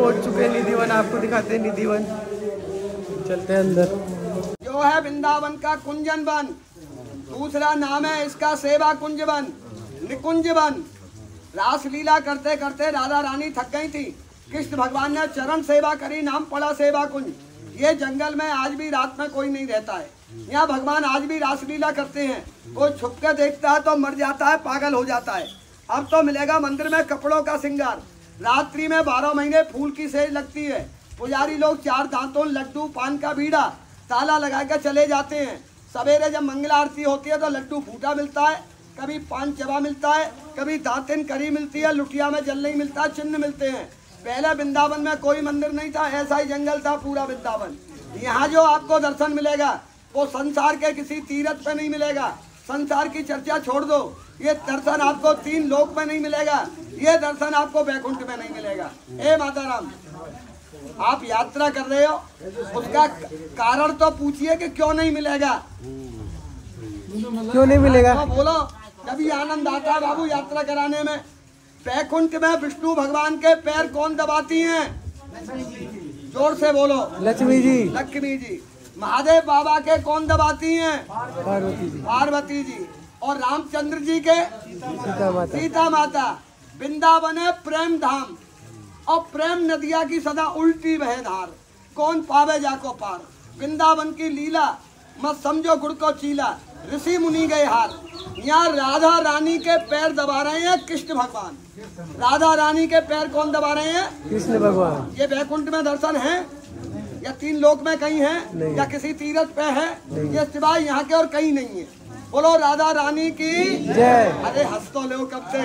पहुंच चुके हैं निधिवन। आपको दिखाते हैं निधिवन, चलते हैं अंदर। जो है वृंदावन का कुंजन वन, दूसरा नाम है इसका सेवा कुंज वन, निकुंज वन। रासलीला करते करते राधा रानी थक गई थी, कृष्ण भगवान ने चरण सेवा करी, नाम पड़ा सेवा कुंज। ये जंगल में आज भी रात में कोई नहीं रहता है, यहाँ भगवान आज भी रासलीला करते हैं। कोई छुप के देखता है तो मर जाता है, पागल हो जाता है। अब तो मिलेगा मंदिर में कपड़ों का श्रृंगार, रात्रि में 12 महीने फूल की सेज लगती है। पुजारी लोग 4 दांतों, लड्डू, पान का बीड़ा, ताला लगा के चले जाते हैं। सवेरे जब मंगला आरती होती है तो लड्डू फूटा मिलता है, कभी पान चबा मिलता है, कभी दातिन करी मिलती है, लुटिया में जल नहीं मिलता, चिन्ह मिलते हैं। पहले वृंदावन में कोई मंदिर नहीं था, ऐसा ही जंगल था पूरा वृंदावन। यहाँ जो आपको दर्शन मिलेगा वो संसार के किसी तीर्थ पे नहीं मिलेगा। संसार की चर्चा छोड़ दो, ये दर्शन आपको 3 लोक में नहीं मिलेगा, ये दर्शन आपको वैकुंठ में नहीं मिलेगा। ए माता राम, आप यात्रा कर रहे हो, उसका कारण तो पूछिए कि क्यों नहीं मिलेगा। क्यों नहीं मिलेगा? तो बोलो, कभी आनंद आता है बाबू यात्रा कराने में। वैकुंठ में विष्णु भगवान के पैर कौन दबाती हैं? जोर से बोलो। लक्ष्मी जी। लक्ष्मी जी। महादेव बाबा के कौन दबाती हैं? पार्वती जी। पार्वती जी। और रामचंद्र जी के? सीता माता। सीता माता। वृंदावन है प्रेम धाम, और प्रेम नदिया की सदा उल्टी बहे धार, कौन पावे जाको पार। वृंदावन की लीला मत समझो गुड़ को चीला, ऋषि मुनि गए हार। यहाँ राधा रानी के पैर दबा रहे हैं कृष्ण भगवान। राधा रानी के पैर कौन दबा रहे हैं? कृष्ण भगवान। ये वैकुंठ में दर्शन है या 3 लोक में कहीं है या किसी तीर्थ पे है? ये सिवाय यहाँ के और कहीं नहीं है। बोलो राधा रानी की जय। अरे हंस तो लो कब से।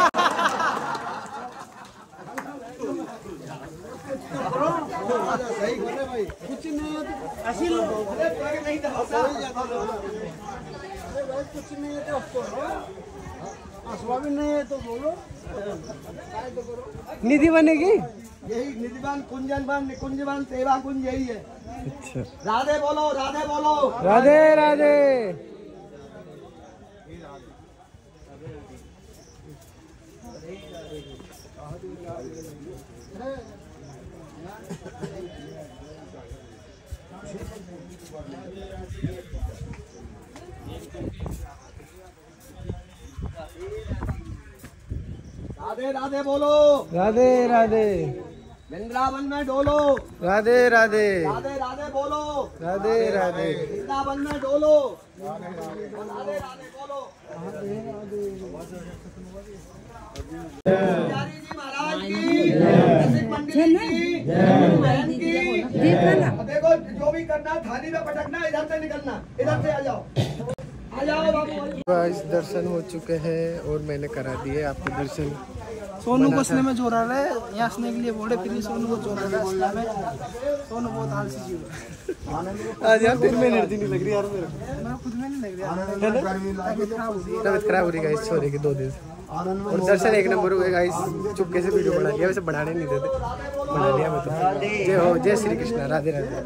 कुछ नहीं है तो नहीं है तो बोलो। निधि बनेगी, यही निधिवन, कुंजन वन, निकुंज वन, सेवा कुंज, यही है। अच्छा, राधे बोलो, राधे बोलो। राधे राधे। राधे राधे बोलो। राधे राधे। वृंदावन में डोलो। राधे राधे। राधे राधे बोलो। राधे राधे। वृंदावन में डोलो। राधे राधे बोलो। पुजारी जी महाराज की, रसिक मंडली की, बहन की। देखो जो भी करना, थाली में पटकना, इधर से निकलना, इधर से आ जाओ, आ जाओ बाबू। आज दर्शन हो चुके हैं और मैंने करा दिए आपको दर्शन। सोनू को इसलिए मैं जोड़ा रहा है, यहाँ हंसने के लिए बोले, फिर सोनू को जोड़ा रहा है इसलिए मैं। सोनू बहुत आलसी जीव है। आज यार फिर में एनर्जी नहीं लग रही यार मेरे, मैं खुद में नहीं लग रहा, तबीयत खराब हो रही है गाइस, छोरे के 2 दिन से। और दर्शन 1 नंबर हो गए गाइस, चुपके से वीडियो बना लिया, वैसे बनाने नहीं देते, बना लिया मैं तो। जय हो, जय श्री कृष्ण, राधे राधे।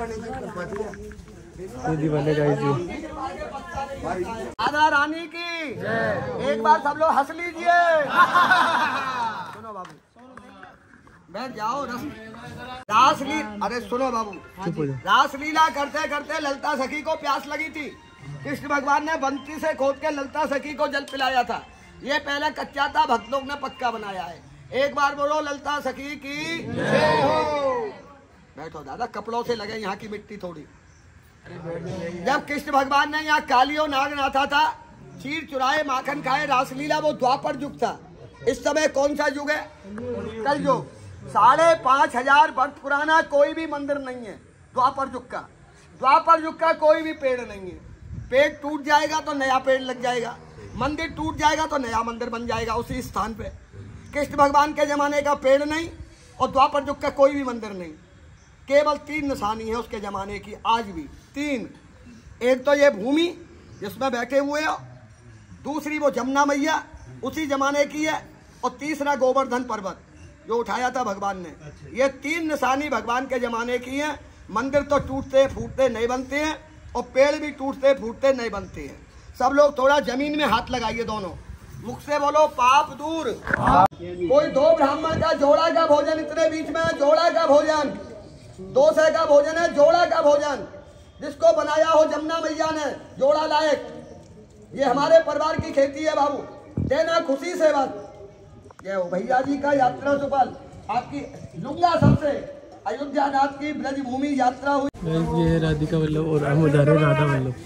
निधि बने गाइस जी। राधा रानी की एक बार सब लोग हंस लीजिए। सुनो बाबू, बैठ जाओ। रासलीला, अरे सुनो बाबू, रासलीला करते करते ललता सखी को प्यास लगी थी। कृष्ण भगवान ने बंसी से खोद के ललता सखी को जल पिलाया था। ये पहले कच्चा था, भक्त लोग ने पक्का बनाया है। एक बार बोलो ललता सखी की जय हो। बैठो दादा, कपड़ों से लगे यहाँ की मिट्टी थोड़ी। जब कृष्ण भगवान ने यहाँ कालियो नाग नाथा था, चीर चुराए माखन खाए, रासलीला, वो द्वापर युग था। इस समय कौन सा युग है? कल युग। 5,500 वर्ष पुराना कोई भी मंदिर नहीं है द्वापर युग का। द्वापर युग का कोई भी पेड़ नहीं है। पेड़ टूट जाएगा तो नया पेड़ लग जाएगा, मंदिर टूट जाएगा तो नया मंदिर बन जाएगा उसी स्थान पे। कृष्ण भगवान के जमाने का पेड़ नहीं और द्वापर युग का कोई भी मंदिर नहीं। केवल 3 निशानी है उसके जमाने की, आज भी 3। एक तो ये भूमि जिसमें बैठे हुए हो, दूसरी वो जमुना मैया उसी जमाने की है, और तीसरा गोवर्धन पर्वत जो उठाया था भगवान ने। ये 3 निशानी भगवान के जमाने की है। मंदिर तो टूटते फूटते नहीं बनते हैं और पेड़ भी टूटते फूटते नहीं बनते हैं। सब लोग थोड़ा जमीन में हाथ लगाइए दोनों। मुख से बोलो पाप दूर। कोई 2 ब्राह्मण का जोड़ा का भोजन, इतने बीच में जोड़ा का भोजन, 200 का भोजन है, जोड़ा का भोजन जिसको बनाया हो जमुना मैया ने, जोड़ा लायक। ये हमारे परिवार की खेती है बाबू, देना खुशी से बस। ये भैया जी का यात्रा सुफल, आपकी लुंगा सबसे अयोध्या नाथ की ब्रज भूमि यात्रा हुई। ये है राधिका वल्लभ और हम जा रहे हैं राधा वल्लभ।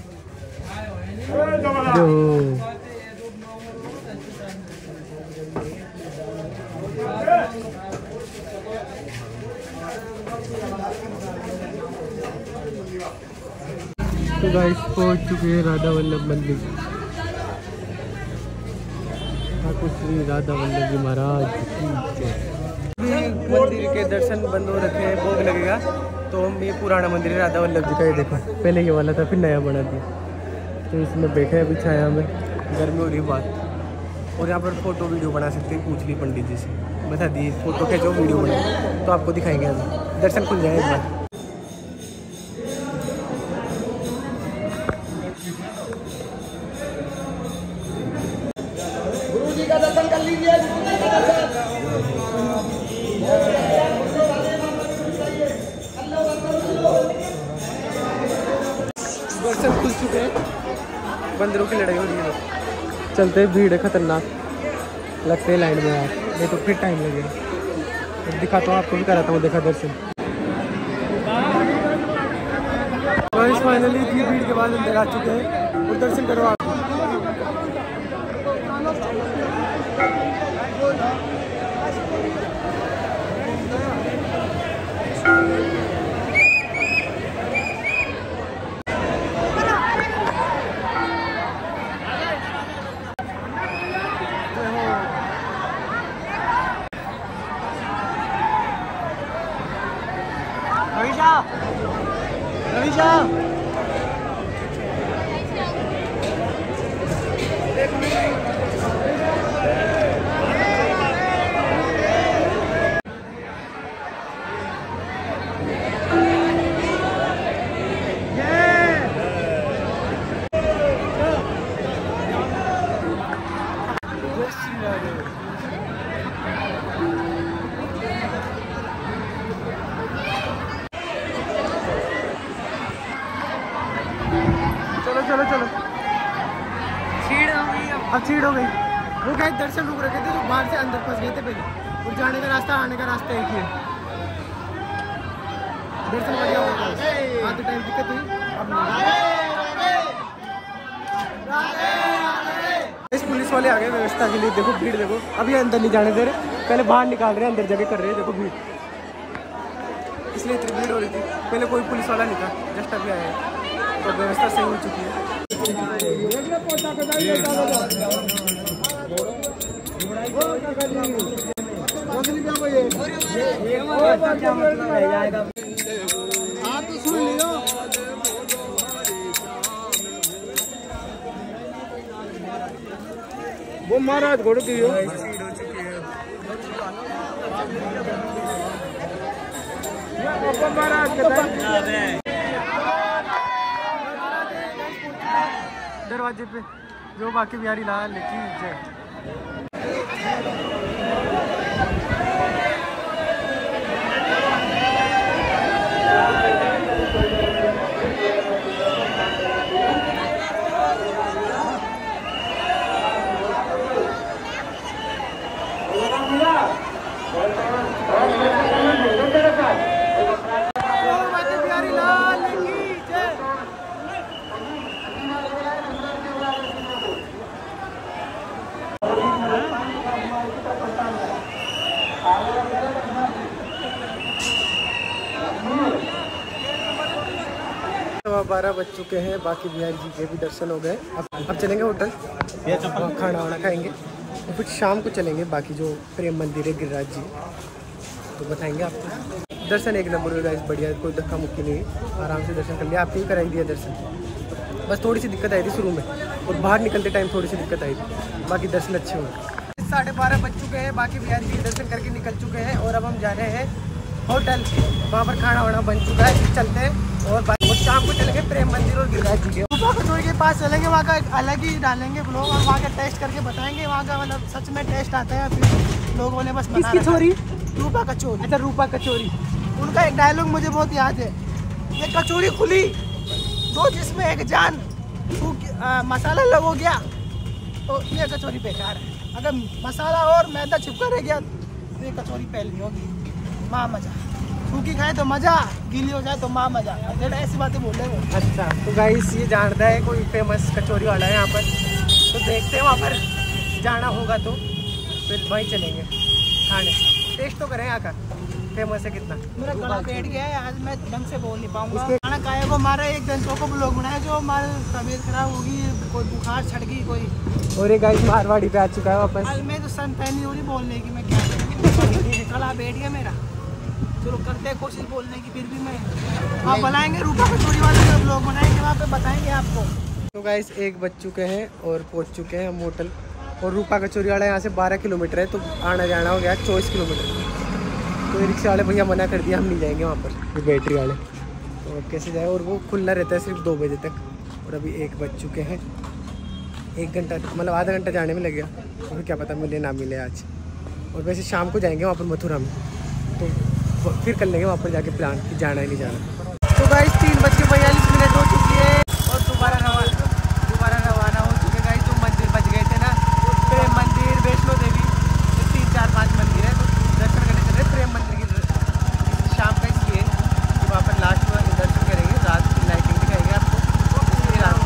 तो गाइस पहुंच चुके हैं राधा वल्लभ मंदिर। ठाकुर श्री राधा वल्लभ जी महाराज मंदिर के दर्शन बंद हो रखे हैं, भोग लगेगा। तो हम ये पुराना मंदिर है राधा वल्लभ जी का, ये देखो पहले ये वाला था फिर नया बना दिया। तो इसमें बैठे हैं अभी छाया में, गर्मी हो रही बात। और यहाँ पर फोटो वीडियो बना सकते हैं, पूछ ली पंडित जी से, बता दिए फोटो खींचो वीडियो बनाओ, तो आपको दिखाएंगे। अभी दर्शन खुल जाए एक बार। गुरु जी का दर्शन कर लीजिए। दर्शन खुल चुके हैं, बंदरों की लड़ाई हो रही है, चलते भीड़ है खतरनाक, लगते हैं लाइन में यार, नहीं तो फिर टाइम लगेगा। तो दिखाता हूँ आपको भी कराता हूँ, देखा दर्शन। फाइनली इतनी भीड़ के बाद अंदर आ चुके हैं और दर्शन करो आप। रविशा चलो चलो छीड़ हो गई, अब छीड़ हो गई। वो क्या दर्शन रुक रखे थे, तो बाहर से अंदर फंस गए थे पहले, और जाने का रास्ता आने का रास्ता एक ही है। दर्शन बढ़िया हो गया, आते टाइम दिक्कत हुई। इस पुलिस वाले आ गए व्यवस्था के लिए, देखो भीड़ देखो, अभी अंदर नहीं जाने दे रहे, पहले बाहर निकाल रहे हैं, अंदर जगह कर रहे हैं, देखो भीड़, इसलिए इतनी भीड़ हो रही थी। पहले कोई पुलिस वाला नहीं था, जस्ट अभी आया है, तो व्यवस्था सही हो चुकी है। आप तो सुन लियो, वो महाराज घोड़े की दरवाजे पे जो बाकी बिहारी लाल की जय। सवा 12 बज चुके हैं, बाकी बिहारी जी के भी दर्शन हो गए। अब चलेंगे होटल, खाना वाना खाएंगे और फिर शाम को चलेंगे बाकी जो प्रेम मंदिर है गिरिराज जी, तो बताएंगे आपको। दर्शन एक नंबर हो गाइस, बढ़िया, कोई धक्का मुक्की नहीं, आराम से दर्शन कर लिया। आपने ही कराई दिया दर्शन, बस थोड़ी सी दिक्कत आई थी शुरू में, और बाहर निकलते टाइम थोड़ी सी दिक्कत आई थी, बाकी दर्शन अच्छे हो गए। 12:30 बज चुके हैं, बाकी बिहारी जी दर्शन करके निकल चुके हैं, और अब हम जा रहे हैं होटल, वहाँ पर खाना वाना बन चुका है, चलते हैं और शाम को चलेंगे प्रेम मंदिर और गिरिराज जी के। कचौड़ी के पास चलेंगे, वहाँ का एक अलग ही डालेंगे ब्लॉग और वहाँ का टेस्ट करके बताएंगे। वहाँ का मतलब सच में टेस्ट आता है, फिर लोगों ने बस बना किसकी छोरी? रूपा कचौरी। अच्छा, रूपा कचौरी। उनका एक डायलॉग मुझे बहुत याद है, ये कचौरी खुली दो जिसमें एक जान, मसाला अलग हो गया तो ये कचौरी बेकार है। अगर मसाला और मैदा चिपका रह गया तो ये कचौरी पहली होगी। माँ मजा, सूखी खाए तो मजा, गीली हो जाए तो माँ मजा। ऐसी बातें बोल रहे हैं। अच्छा, तो गाइस ये जानता है कोई फेमस कचौरी वाला है यहाँ पर, तो देखते हैं वहाँ पर जाना होगा तो फिर वहीं चलेंगे खाने। टेस्ट तो करें यहाँ का, फेमस है कितना। मेरा गला बैठ गया है, आज मैं ढंग से बोल नहीं पाऊंगा। खाना खाए को हमारा एक घंटों को लोग बनाए, जो हमारी तबीयत खराब होगी, कोई बुखार छट गई कोई। और ये गाइस मारवाड़ी पे आ चुका है वापस। आज मैं तो सन पहनी हो रही बोलने की, मैं क्या करूँ, गला बैठ गया मेरा। चलो करते हैं कोशिश बोलने की, फिर भी मैं आप बुलाएंगे रूपा कचौरी वाले जो लोग बनाएंगे, वहाँ पे बताएंगे आपको। तो गाइस 1 बज चुके हैं और पहुँच चुके हैं हम होटल। और रूपा कचौरी वाला यहाँ से 12 किलोमीटर है, तो आना जाना हो गया 24 किलोमीटर। तो रिक्शा वाले भैया मना कर दिया, हम नहीं जाएंगे वहाँ पर, ये बैटरी वाले। तो अब कैसे जाए, और वो खुला रहता है सिर्फ 2 बजे तक। और अभी 1 बज चुके हैं, 1 घंटा मतलब आधा घंटा जाने में लग गया। और क्या पता मिले ना मिले आज। और वैसे शाम को जाएंगे वहाँ पर मथुरा में, तो फिर कर लेंगे वहाँ पर जाके प्लान कि जाना है नहीं जाना। तो गाइस 3:42 हो चुकी है और दोबारा रवाना हो चुके गाइस। तो मंदिर बच गए थे ना, प्रेम मंदिर, वैष्णो देवी, 3, 4, 5 मंदिर है, तो दर्शन करने चल रहे प्रेम मंदिर की शाम का। इसलिए वहाँ पर लास्ट में दर्शन करेंगे, रात की लाइटिंग दिखाएंगे आपको। इसलिए रात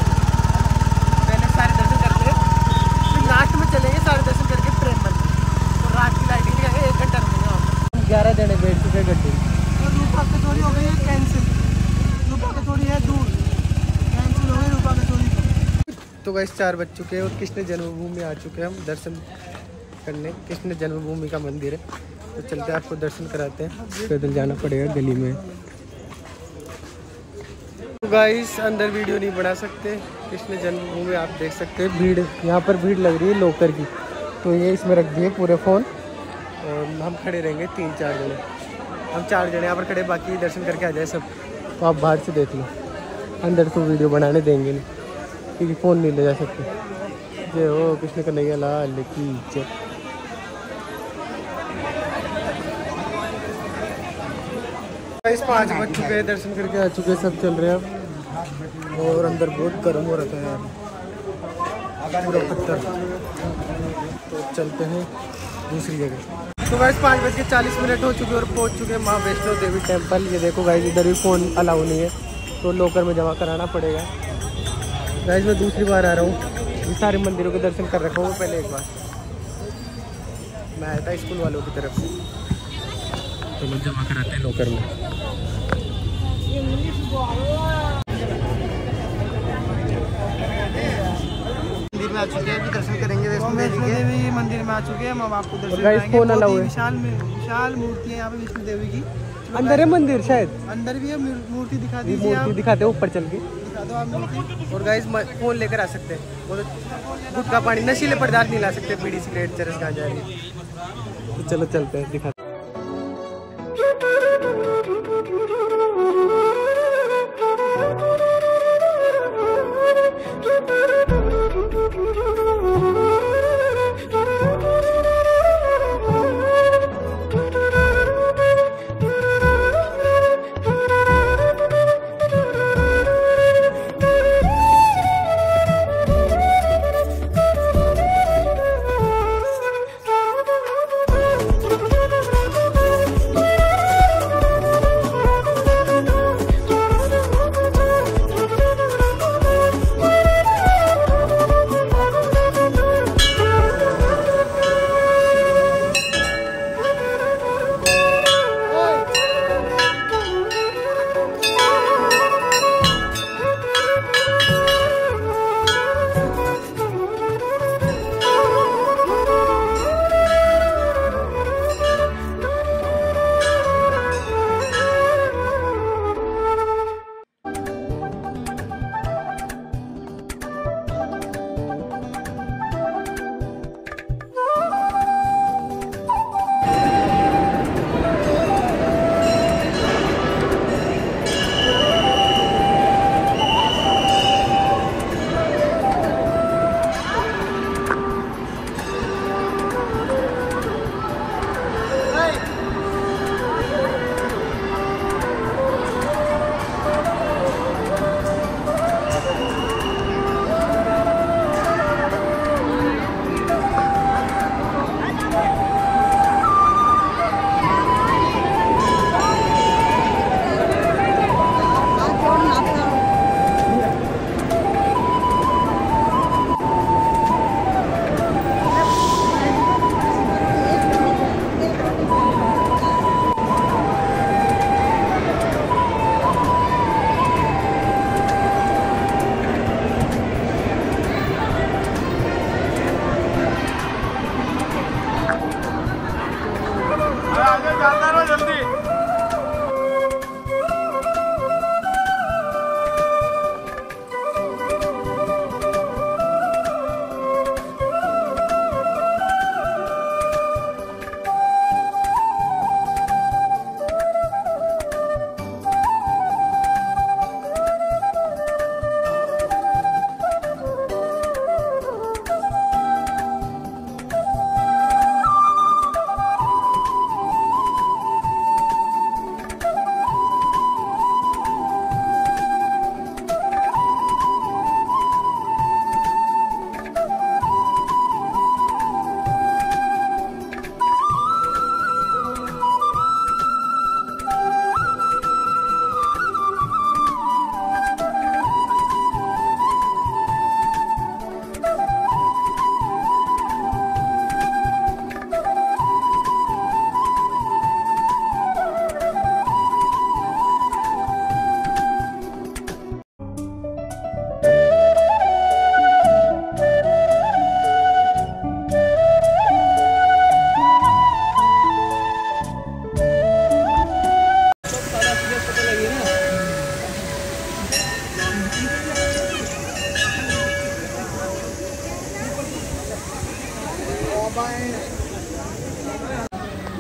पहले सारे दर्शन करके फिर लास्ट में चलेंगे सारे दर्शन करके प्रेम मंदिर, तो रात की लाइटिंग दिखाएंगे। 1 घंटा रुकेंगे वहाँ पर। 11 जने बैठ चुके गड्ढे। तो रूपा कचौरी हो गई है कैंसिल, रूपा कचौरी है दूर, कैंसिल हो गई रूपा कचौरी। तो गाइस 4 बज चुके हैं और कृष्ण जन्मभूमि आ चुके हैं हम दर्शन करने। कृष्ण जन्मभूमि का मंदिर है, तो चलते हैं आपको दर्शन कराते हैं। पैदल जाना पड़ेगा गली में। तो गाइस अंदर वीडियो नहीं बना सकते, कृष्ण जन्मभूमि आप देख सकते हैं। भीड़ यहाँ पर भीड़ लग रही है लोकर की, तो ये इसमें रख दिए पूरे फ़ोन और हम खड़े रहेंगे 3-4 जने। हम 4 जने यहाँ पर खड़े, बाकी दर्शन करके आ जाए सब। तो आप बाहर से देख लो, अंदर तो वीडियो बनाने देंगे नहीं क्योंकि फ़ोन नहीं ले जा सकते। जय हो कृष्ण कन्हैया लाल की जय। गाइस 5 बज चुके हैं, दर्शन करके आ चुके हैं, सब चल रहे हैं अब। और अंदर बहुत गर्म हो रहा था यार, पूरा पत्थर। तो चलते हैं दूसरी जगह। तो गाइस 5:40 हो चुके और पहुंच चुके हैं माँ वैष्णो देवी टेम्पल। ये देखो गाइस इधर भी फ़ोन अलाउ नहीं है, तो लॉकर में जमा कराना पड़ेगा। गाइस मैं दूसरी बार आ रहा हूँ, ये सारे मंदिरों के दर्शन कर रखा हूँ पहले एक बार। मैं आया था स्कूल वालों की तरफ से, तो लोग जमा कराते हैं लॉकर में। मंदिर में आ चुके हैं, अभी दर्शन करेंगे वैष्णो देवी मंदिर में आ चुके हैं, हम आपको दर्शन गाइस कराएंगे। फोन अलाउ बहुत है। ही विशाल मूर्ति है यहाँ पे वैष्णो देवी की। अंदर है मंदिर, शायद अंदर भी है मूर्ति, दिखा दीजिए मूर्ति आप, दिखाते हैं ऊपर चल के। दिखा दो आप मूर्ति। और गाइस फ़ोन लेकर आ सकते हैं, वो तो गुटखा पानी नशीले पदार्थ नहीं ला सकते, बीड़ी सिगरेट चरस गांजा है। तो चलो चलते हैं, दिखा।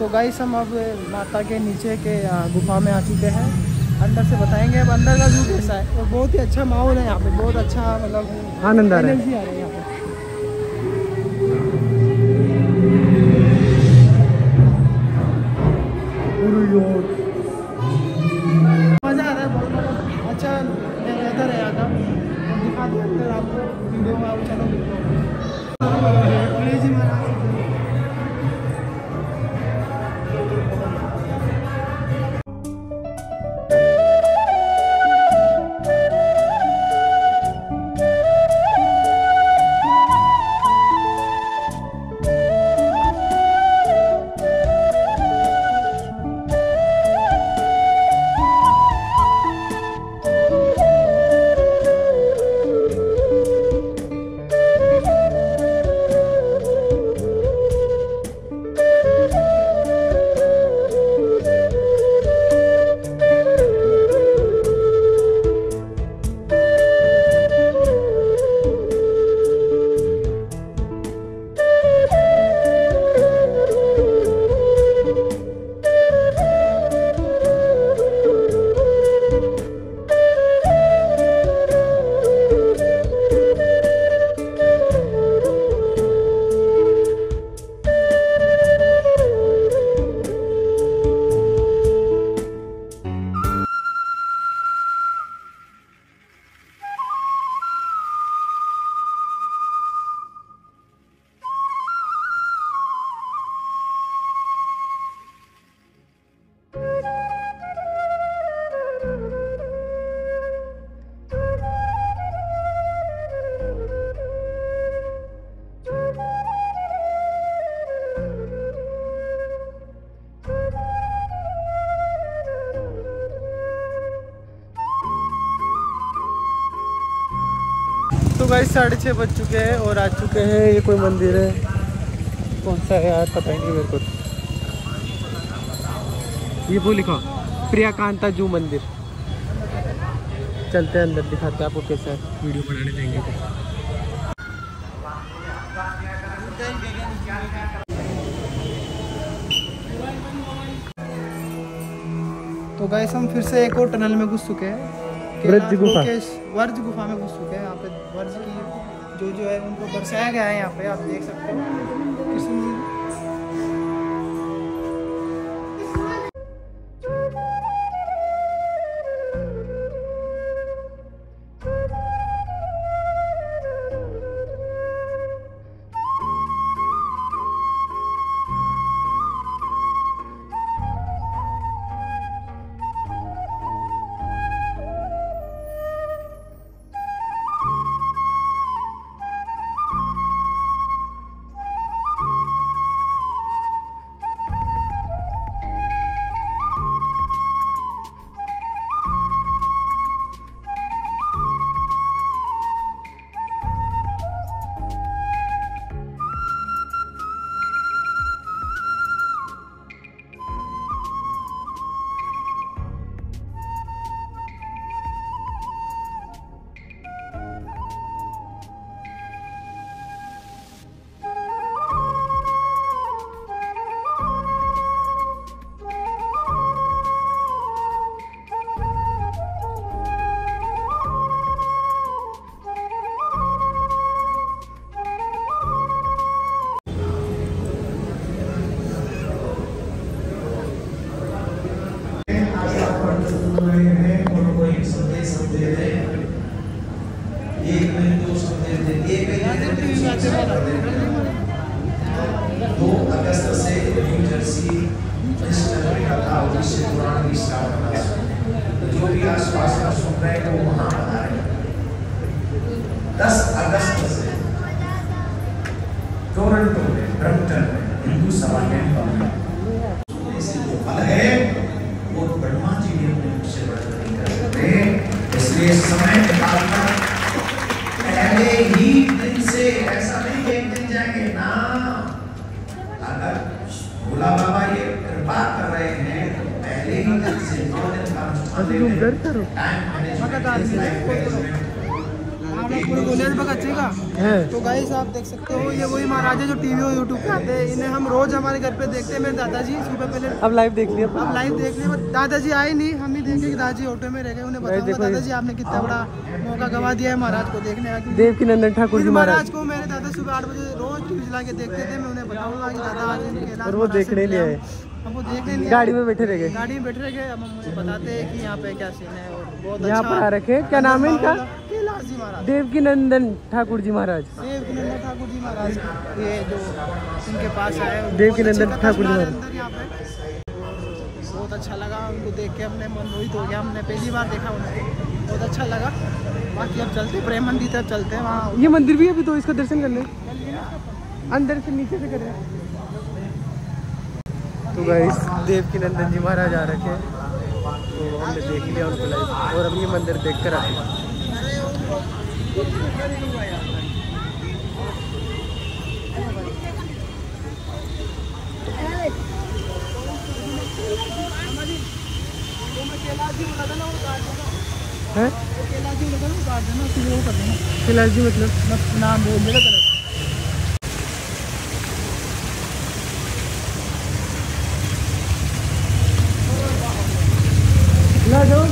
तो गाइस हम अब माता के नीचे के गुफा में आ चुके हैं। अंदर से बताएंगे अब अंदर का व्यू कैसा है। और बहुत ही अच्छा माहौल है यहाँ पे, बहुत अच्छा मतलब आनंद आ रहा है। एनर्जी आ रही है यहाँ पे। मज़ा आ रहा है बहुत अच्छा वेदर है यहाँ का। दिखा देते आपको वीडियो में, आप चलो जी महाराज। तो गाइस 6:30 बज चुके हैं और आ चुके हैं। ये कोई मंदिर है, कौन सा है यार पता ही नहीं मेरे को। ये वो लिखा प्रियाकांता जू मंदिर। चलते हैं अंदर, दिखाते हैं आपको कैसा है, वीडियो बनाने देंगे। तो गाइस हम फिर से एक और टनल में घुस चुके हैं। व्रज गुफा। वर्ज गुफा में घुस चुके हैं। यहाँ पे वर्ज की जो है उनको दर्शाया गया है। यहाँ पे आप देख सकते हो कृष्ण जी। जो भी आसपास का सुन रहे हैं वो वहां बता रहे हैं। 10 अगस्त से टोरंटो में, ब्रम्पटन में हिंदू सभा टेम्पल में जो फल है वो ब्रह्मा जी ने अपने मुख से वर्णन नहीं कर सकते। इसलिए समय निकालकर पहले ही दिन से, ऐसा नहीं कि एक दिन जाएंगे ना, अगर भोला बाबा ये कृपा कर रहे हैं तो पहले ही दिन से 9 दिन का अनुष्ठान लेते हैं। टाइम मैनेजमेंट, आप लोग पूरे गोलियां बगच्चे का है। तो गाइस आप देख सकते हो ये वही महाराज है जो टीवी और यूट्यूब पे आते हैं। इन्हें हम रोज हमारे घर पे देखते हैं। मेरे दादाजी सुबह पहले अब लाइव देख लिया। अब लाइव देख लिया। दादाजी आए नहीं, हम ही देखे कि दादाजी ऑटो में रह गए। उन्हें बताऊंगा दादाजी आपने कितना बड़ा मौका गवा दिया है महाराज को देखने का। देवकीनंदन ठाकुर जी महाराज को मेरे दादा सुबह 8 बजे रोज टीवी चला के देखते थे। मैं उन्हें बताऊंगा कि दादा आज इनके और वो देखने लिए आए। अब वो देखने लिए गाड़ी में बैठे रह गए। गाड़ी में बैठे रह गए। अब हम मुझे बताते हैं कि यहाँ पे क्या सीन है। और बहुत यहाँ पर आ रखे। क्या नाम है इनका? कैलाश जी महाराज, देवकीनंदन ठाकुर जी महाराज। देवकीनंदन ठाकुर जी महाराज ये जो इनके पास आए। देवकीनंदन ठाकुर जी महाराज अंदर यहाँ पे बहुत अच्छा लगा उनको देख के। हमने मन मोहित हो गया। हमने पहली बार देखा उन्हें, बहुत अच्छा लगा। बाकी अब चलते प्रेम मंदिर तरफ चलते हैं। वहाँ ये मंदिर भी है अभी तो इसका दर्शन करने अंदर से नीचे से कर रहे हैं। तो गाइस देवकीनंदन जी महाराज आ रखे हैं तो हमने देख लिया उनको लाइव। और अब ये मंदिर देख कर आते हैं। हैं? कैलाश जी मतलब नाम बोल देगा गलत। ना जाओ।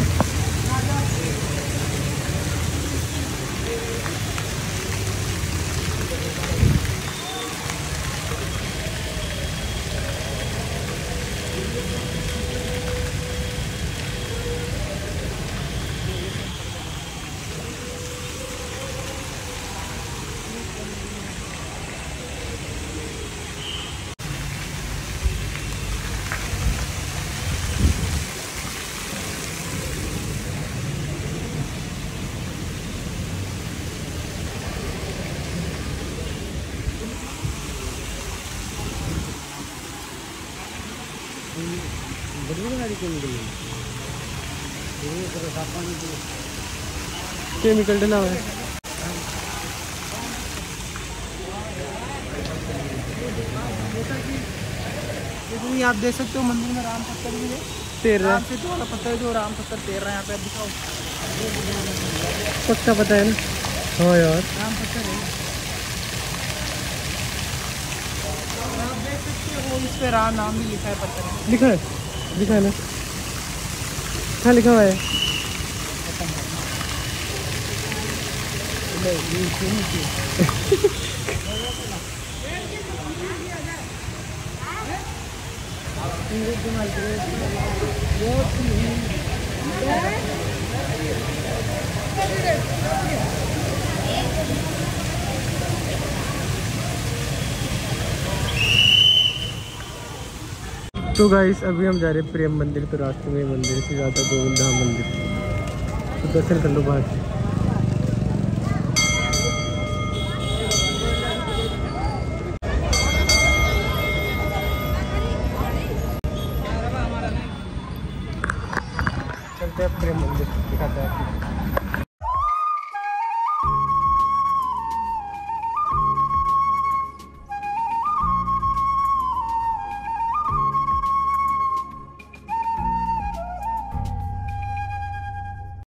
केमिकल डला हुआ है। ये आप देख सकते हो मंदिर में राम पत्थर भी है। तैर रहा राम है। सेतु वाला पत्थर जो राम पत्थर तैर रहा है यहाँ पे। दिखाओ पक्का पता है ना? हाँ यार राम पत्थर है। आप देख सकते हो इस पे राम नाम भी लिखा है पत्थर में। लिखा है। लिखा है ना? हाँ लिखा हुआ है। तो गाइस अभी हम जा रहे हैं प्रेम मंदिर। तो रास्ते में मंदिर से ज़्यादा गोविंद धाम मंदिर, तो दर्शन कर लो बाहर से। चलते हैं प्रेम मंदिर, दिखाते हैं आपको।